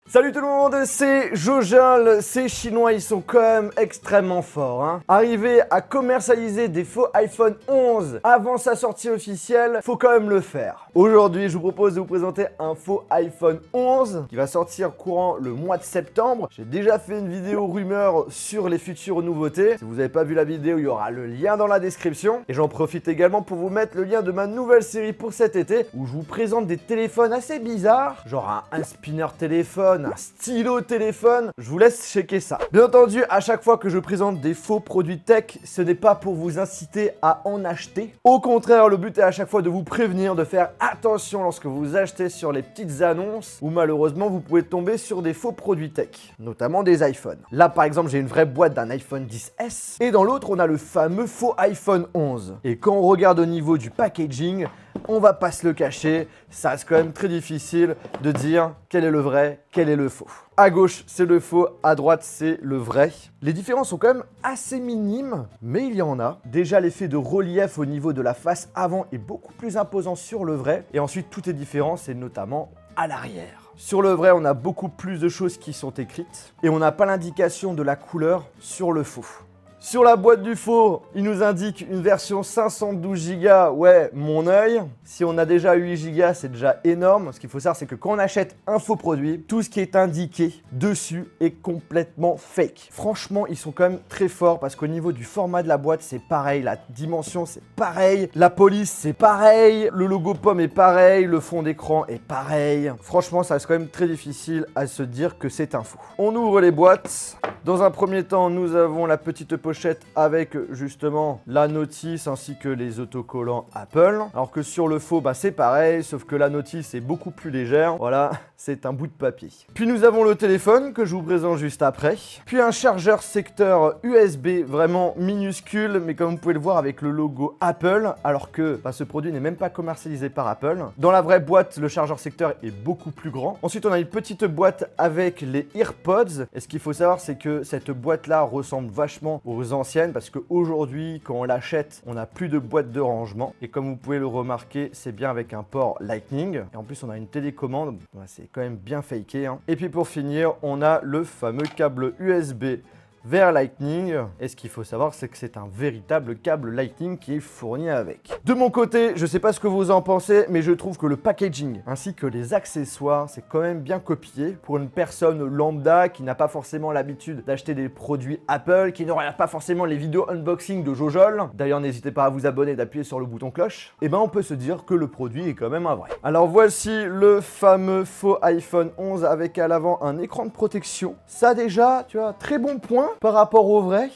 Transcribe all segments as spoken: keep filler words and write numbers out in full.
Salut tout le monde, c'est Jojol. Ces Chinois, ils sont quand même extrêmement forts. Hein. Arriver à commercialiser des faux iPhone onze avant sa sortie officielle, faut quand même le faire. Aujourd'hui, je vous propose de vous présenter un faux iPhone onze qui va sortir courant le mois de septembre. J'ai déjà fait une vidéo rumeur sur les futures nouveautés. Si vous n'avez pas vu la vidéo, il y aura le lien dans la description. Et j'en profite également pour vous mettre le lien de ma nouvelle série pour cet été où je vous présente des téléphones assez bizarres, genre un, un spinner téléphone, un stylo téléphone. Je vous laisse checker ça. Bien entendu, à chaque fois que je présente des faux produits tech, ce n'est pas pour vous inciter à en acheter. Au contraire, le but est à chaque fois de vous prévenir, de faire attention lorsque vous achetez sur les petites annonces où malheureusement vous pouvez tomber sur des faux produits tech, notamment des iPhones. Là par exemple, j'ai une vraie boîte d'un iPhone dix S et dans l'autre on a le fameux faux iPhone onze. Et quand on regarde au niveau du packaging, on va pas se le cacher, ça reste quand même très difficile de dire quel est le vrai, quel est le faux. À gauche, c'est le faux, à droite, c'est le vrai. Les différences sont quand même assez minimes, mais il y en a. Déjà, l'effet de relief au niveau de la face avant est beaucoup plus imposant sur le vrai. Et ensuite, tout est différent, c'est notamment à l'arrière. Sur le vrai, on a beaucoup plus de choses qui sont écrites et on n'a pas l'indication de la couleur sur le faux. Sur la boîte du faux, il nous indique une version cinq cent douze giga, ouais, mon œil. Si on a déjà huit giga, c'est déjà énorme. Ce qu'il faut savoir, c'est que quand on achète un faux produit, tout ce qui est indiqué dessus est complètement fake. Franchement, ils sont quand même très forts parce qu'au niveau du format de la boîte, c'est pareil. La dimension, c'est pareil. La police, c'est pareil. Le logo pomme est pareil. Le fond d'écran est pareil. Franchement, ça reste quand même très difficile à se dire que c'est un faux. On ouvre les boîtes. Dans un premier temps, nous avons la petite pochette avec justement la notice ainsi que les autocollants Apple. Alors que sur le faux, bah, c'est pareil, sauf que la notice est beaucoup plus légère. Voilà, c'est un bout de papier. Puis nous avons le téléphone que je vous présente juste après. Puis un chargeur secteur U S B vraiment minuscule, mais comme vous pouvez le voir avec le logo Apple, alors que bah, ce produit n'est même pas commercialisé par Apple. Dans la vraie boîte, le chargeur secteur est beaucoup plus grand. Ensuite, on a une petite boîte avec les AirPods. Et ce qu'il faut savoir, c'est que cette boîte-là ressemble vachement aux anciennes parce qu'aujourd'hui, quand on l'achète, on n'a plus de boîte de rangement. Et comme vous pouvez le remarquer, c'est bien avec un port Lightning. Et en plus, on a une télécommande. C'est quand même bien faké. Hein. Et puis pour finir, on a le fameux câble U S B vers Lightning. Et ce qu'il faut savoir, c'est que c'est un véritable câble Lightning qui est fourni avec. De mon côté, je sais pas ce que vous en pensez, mais je trouve que le packaging ainsi que les accessoires, c'est quand même bien copié pour une personne lambda qui n'a pas forcément l'habitude d'acheter des produits Apple, qui ne regarde pas forcément les vidéos unboxing de Jojol. D'ailleurs, n'hésitez pas à vous abonner et d'appuyer sur le bouton cloche. Et ben, on peut se dire que le produit est quand même un vrai. Alors voici le fameux faux iPhone onze avec à l'avant un écran de protection. Ça déjà, tu vois, très bon point par rapport au vrai.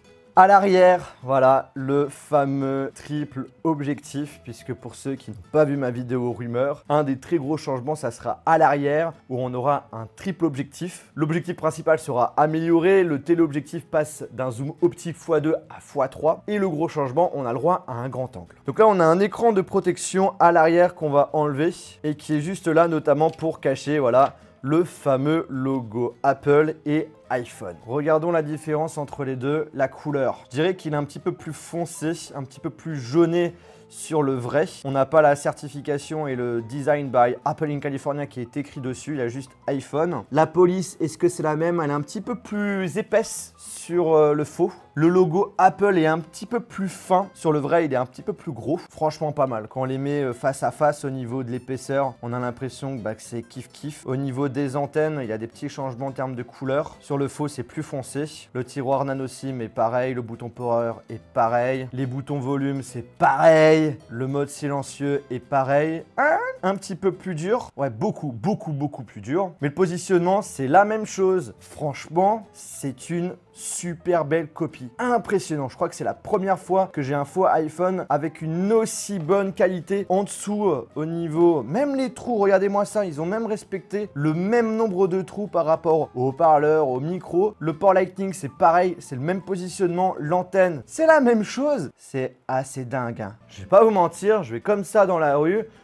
À l'arrière, voilà, le fameux triple objectif, puisque pour ceux qui n'ont pas vu ma vidéo rumeur, un des très gros changements, ça sera à l'arrière, où on aura un triple objectif. L'objectif principal sera amélioré, le téléobjectif passe d'un zoom optique fois deux à fois trois, et le gros changement, on a le droit à un grand angle. Donc là, on a un écran de protection à l'arrière qu'on va enlever, et qui est juste là, notamment pour cacher, voilà, le fameux logo Apple et iPhone. Regardons la différence entre les deux, la couleur. Je dirais qu'il est un petit peu plus foncé, un petit peu plus jauné sur le vrai. On n'a pas la certification et le design by Apple in California qui est écrit dessus, il y a juste iPhone. La police, est-ce que c'est la même? Elle est un petit peu plus épaisse sur euh, le faux. Le logo Apple est un petit peu plus fin. Sur le vrai, il est un petit peu plus gros. Franchement, pas mal. Quand on les met face à face au niveau de l'épaisseur, on a l'impression que, bah, que c'est kiff-kiff. Au niveau des antennes, il y a des petits changements en termes de couleur. Sur le faux, c'est plus foncé. Le tiroir nano SIM est pareil. Le bouton power est pareil. Les boutons volume, c'est pareil. Le mode silencieux est pareil. Un petit peu plus dur. Ouais, beaucoup, beaucoup, beaucoup plus dur. Mais le positionnement, c'est la même chose. Franchement, c'est une super belle copie. Impressionnant. Je crois que c'est la première fois que j'ai un faux iPhone avec une aussi bonne qualité. En dessous, euh, au niveau, même les trous, regardez-moi ça, ils ont même respecté le même nombre de trous par rapport au haut-parleur, au micro. Le port Lightning, c'est pareil, c'est le même positionnement. L'antenne, c'est la même chose. C'est assez dingue. Hein. Je vais pas vous mentir, je vais comme ça dans la rue.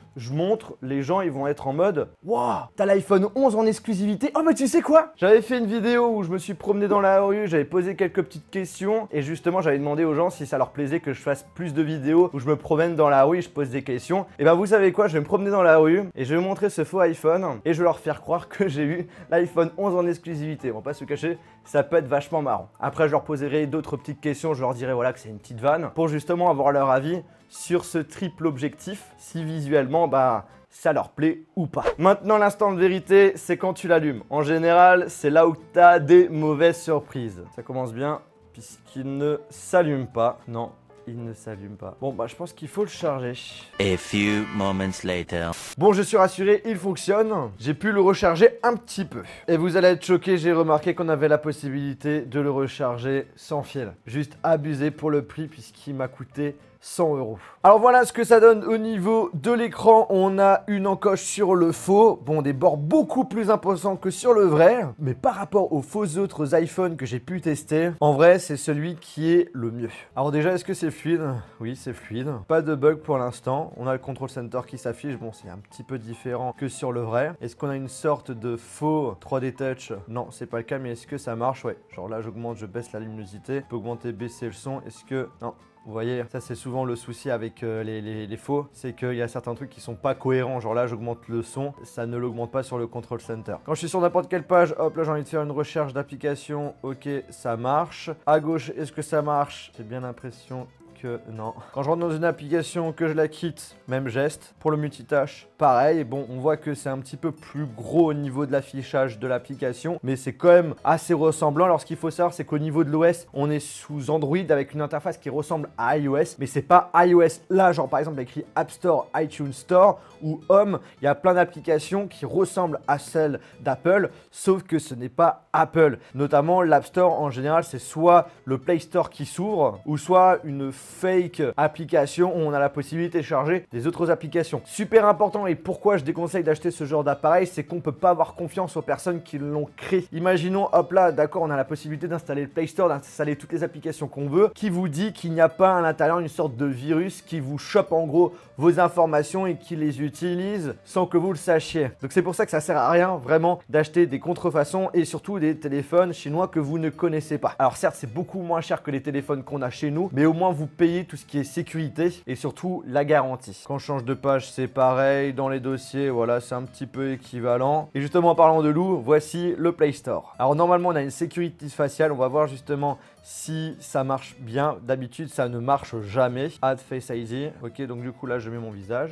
je montre, les gens ils vont être en mode « Waouh, t'as l'iPhone onze en exclusivité. Oh mais tu sais quoi ?» J'avais fait une vidéo où je me suis promené dans la rue, j'avais posé quelques petites questions et justement j'avais demandé aux gens si ça leur plaisait que je fasse plus de vidéos où je me promène dans la rue et je pose des questions. Et ben vous savez quoi, je vais me promener dans la rue et je vais vous montrer ce faux iPhone et je vais leur faire croire que j'ai eu l'iPhone onze en exclusivité. On va pas se cacher, ça peut être vachement marrant. Après je leur poserai d'autres petites questions, je leur dirai voilà que c'est une petite vanne pour justement avoir leur avis sur ce triple objectif, si visuellement bah ça leur plaît ou pas. Maintenant l'instant de vérité, c'est quand tu l'allumes. En général, c'est là où tu as des mauvaises surprises. Ça commence bien puisqu'il ne s'allume pas. Non, il ne s'allume pas. Bon bah je pense qu'il faut le charger. A few moments later. Bon, je suis rassuré, il fonctionne. J'ai pu le recharger un petit peu. Et vous allez être choqués, j'ai remarqué qu'on avait la possibilité de le recharger sans fil. Juste abusé pour le prix puisqu'il m'a coûté cent euros. Alors voilà ce que ça donne au niveau de l'écran. On a une encoche sur le faux. Bon, des bords beaucoup plus imposants que sur le vrai. Mais par rapport aux faux autres iPhones que j'ai pu tester, en vrai, c'est celui qui est le mieux. Alors déjà, est-ce que c'est fluide? Oui, c'est fluide. Pas de bug pour l'instant. On a le control center qui s'affiche. Bon, c'est un petit peu différent que sur le vrai. Est-ce qu'on a une sorte de faux trois D Touch? Non, c'est pas le cas, mais est-ce que ça marche? Ouais. Genre là, j'augmente, je baisse la luminosité. Je peux augmenter, baisser le son. Est-ce que... Non. Vous voyez, ça c'est souvent le souci avec euh, les, les, les faux, c'est qu'il y a certains trucs qui sont pas cohérents. Genre là, j'augmente le son, ça ne l'augmente pas sur le control center. Quand je suis sur n'importe quelle page, hop là, j'ai envie de faire une recherche d'application. Ok, ça marche. À gauche, est-ce que ça marche? J'ai bien l'impression que non. Quand je rentre dans une application, que je la quitte, même geste. Pour le multitâche, pareil. Bon, on voit que c'est un petit peu plus gros au niveau de l'affichage de l'application, mais c'est quand même assez ressemblant. Alors, ce qu'il faut savoir, c'est qu'au niveau de l'O S, on est sous Android avec une interface qui ressemble à iOS, mais c'est pas iOS. Là, genre par exemple, il y a écrit App Store, iTunes Store ou Home. Il y a plein d'applications qui ressemblent à celles d'Apple, sauf que ce n'est pas Apple. Notamment, l'App Store, en général, c'est soit le Play Store qui s'ouvre, ou soit une fake application où on a la possibilité de charger des autres applications. Super important, et pourquoi je déconseille d'acheter ce genre d'appareil, c'est qu'on peut pas avoir confiance aux personnes qui l'ont créé. Imaginons, hop là, d'accord, on a la possibilité d'installer le Play Store, d'installer toutes les applications qu'on veut, qui vous dit qu'il n'y a pas à l'intérieur une sorte de virus qui vous chope en gros vos informations et qui les utilise sans que vous le sachiez. Donc c'est pour ça que ça sert à rien vraiment d'acheter des contrefaçons et surtout des téléphones chinois que vous ne connaissez pas. Alors certes, c'est beaucoup moins cher que les téléphones qu'on a chez nous, mais au moins vous payez tout ce qui est sécurité et surtout la garantie. Quand je change de page, c'est pareil. Dans les dossiers, voilà, c'est un petit peu équivalent. Et justement, en parlant de loup, voici le Play Store. Alors normalement, on a une sécurité faciale. On va voir justement si ça marche bien. D'habitude, ça ne marche jamais. Add Face I D. Ok, donc du coup, là, je mets mon visage.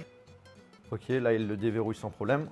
Ok, là, il le déverrouille sans problème.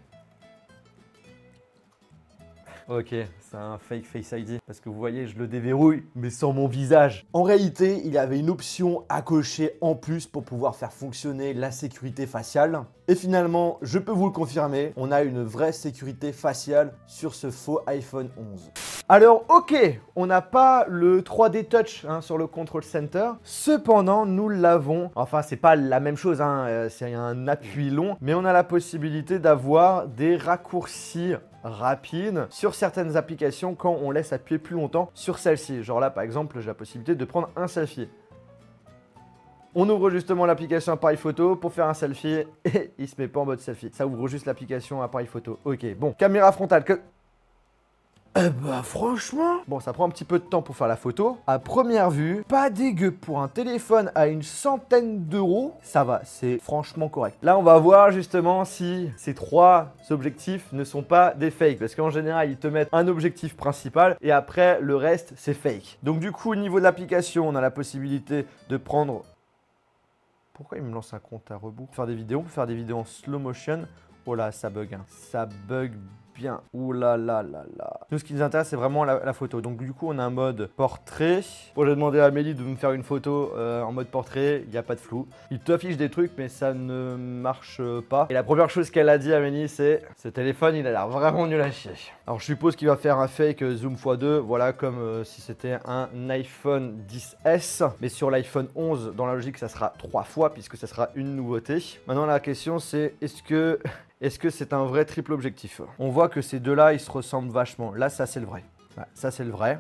Ok, c'est un fake Face I D parce que vous voyez, je le déverrouille mais sans mon visage. En réalité, il y avait une option à cocher en plus pour pouvoir faire fonctionner la sécurité faciale. Et finalement, je peux vous le confirmer, on a une vraie sécurité faciale sur ce faux iPhone onze. Alors ok, on n'a pas le trois D Touch hein, sur le Control Center. Cependant, nous l'avons. Enfin, c'est pas la même chose, hein, euh, c'est un appui long, mais on a la possibilité d'avoir des raccourcis rapides sur certaines applications quand on laisse appuyer plus longtemps sur celle-ci. Genre là, par exemple, j'ai la possibilité de prendre un selfie. On ouvre justement l'application appareil photo pour faire un selfie et il se met pas en mode selfie. Ça ouvre juste l'application appareil photo. Ok, bon, caméra frontale. Que... Eh bah franchement, bon ça prend un petit peu de temps pour faire la photo. À première vue, pas dégueu pour un téléphone à une centaine d'euros. Ça va, c'est franchement correct. Là on va voir justement si ces trois objectifs ne sont pas des fakes. Parce qu'en général ils te mettent un objectif principal et après le reste c'est fake. Donc du coup au niveau de l'application on a la possibilité de prendre... Pourquoi il me lance un compte à rebours? Faire des vidéos, on peut faire des vidéos en slow motion. Oh là ça bug, hein. Ça bug bien. Ouh là là là là. Nous, ce qui nous intéresse, c'est vraiment la, la photo. Donc, du coup, on a un mode portrait. Bon, j'ai demandé à Amélie de me faire une photo euh, en mode portrait. Il n'y a pas de flou. Il t'affiche des trucs, mais ça ne marche pas. Et la première chose qu'elle a dit, Amélie, c'est ce téléphone, il a l'air vraiment nul à chier. Alors, je suppose qu'il va faire un fake zoom fois deux. Voilà, comme euh, si c'était un iPhone dix S. Mais sur l'iPhone onze, dans la logique, ça sera trois fois, puisque ça sera une nouveauté. Maintenant, la question, c'est est-ce que... Est-ce que c'est un vrai triple objectif? On voit que ces deux-là, ils se ressemblent vachement. Là, ça, c'est le vrai. Ouais, ça, c'est le vrai.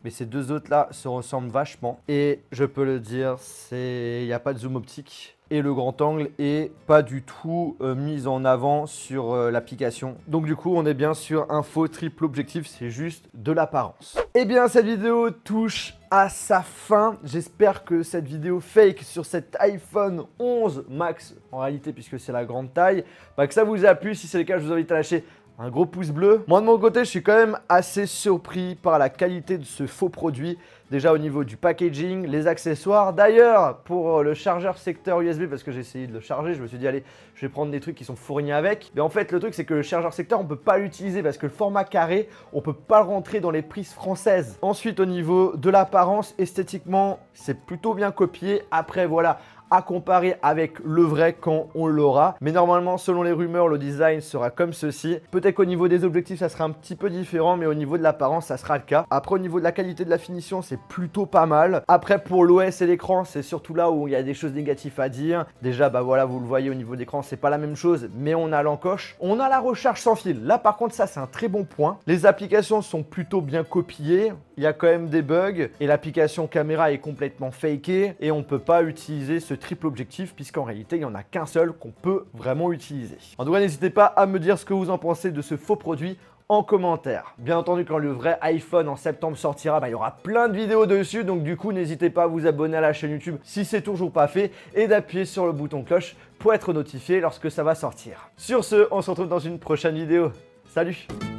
mais ces deux autres là se ressemblent vachement. Et je peux le dire, c'est il n'y a pas de zoom optique. Et le grand angle est pas du tout euh, mis en avant sur euh, l'application. Donc du coup, on est bien sur un faux triple objectif, c'est juste de l'apparence. Eh bien, cette vidéo touche à sa fin. J'espère que cette vidéo fake sur cet iPhone onze Max, en réalité, puisque c'est la grande taille, bah, que ça vous a plu. Si c'est le cas, je vous invite à lâcher un gros pouce bleu. Moi de mon côté, je suis quand même assez surpris par la qualité de ce faux produit. Déjà au niveau du packaging, les accessoires. D'ailleurs, pour le chargeur secteur U S B, parce que j'ai essayé de le charger, je me suis dit allez, je vais prendre des trucs qui sont fournis avec. Mais en fait, le truc c'est que le chargeur secteur, on ne peut pas l'utiliser parce que le format carré, on ne peut pas le rentrer dans les prises françaises. Ensuite, au niveau de l'apparence, esthétiquement, c'est plutôt bien copié. Après, voilà, à comparer avec le vrai quand on l'aura. Mais normalement, selon les rumeurs, le design sera comme ceci. Peut-être qu'au niveau des objectifs, ça sera un petit peu différent, mais au niveau de l'apparence, ça sera le cas. Après, au niveau de la qualité de la finition, c'est plutôt pas mal. Après, pour l'O S et l'écran, c'est surtout là où il y a des choses négatives à dire. Déjà, bah voilà, vous le voyez au niveau de l'écran, c'est pas la même chose, mais on a l'encoche. On a la recharge sans fil. Là, par contre, ça, c'est un très bon point. Les applications sont plutôt bien copiées. Il y a quand même des bugs et l'application caméra est complètement fakée et on ne peut pas utiliser ce triple objectif puisqu'en réalité, il n'y en a qu'un seul qu'on peut vraiment utiliser. En tout cas, n'hésitez pas à me dire ce que vous en pensez de ce faux produit en commentaire. Bien entendu, quand le vrai iPhone en septembre sortira, bah, il y aura plein de vidéos dessus. Donc du coup, n'hésitez pas à vous abonner à la chaîne YouTube si c'est toujours pas fait et d'appuyer sur le bouton cloche pour être notifié lorsque ça va sortir. Sur ce, on se retrouve dans une prochaine vidéo. Salut!